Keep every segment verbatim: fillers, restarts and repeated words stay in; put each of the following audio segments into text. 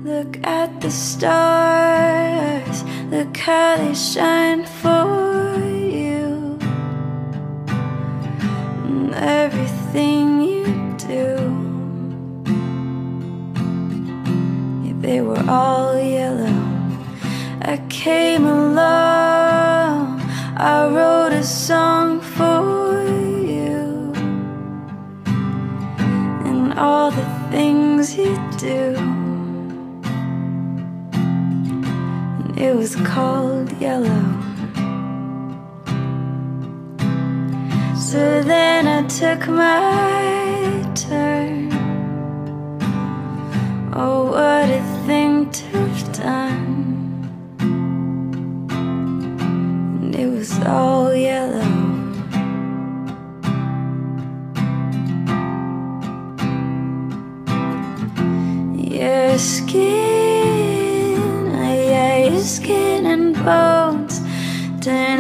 Look at the stars, look how they shine for you, and everything you do. Yeah, they were all yellow. I came along, I wrote a song for you, and all the things you do. It was called Yellow. So then I took my turn. Oh, what a thing to have done. And it was all yellow. Your skin, yeah, your skin and bones turn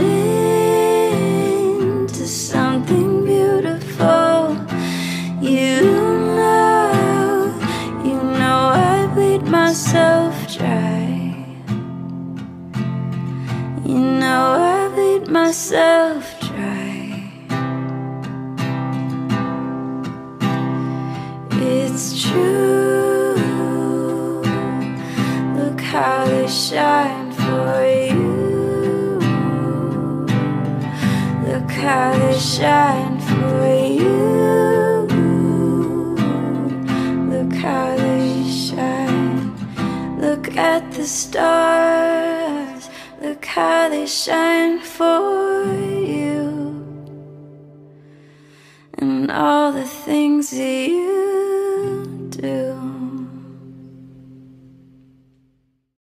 into something beautiful. You know, you know I bleed myself dry. You know I bleed myself dry. It's true, look how they shine for you. Look how they shine for you. Look how they shine. Look at the stars, look how they shine for you, and all the things you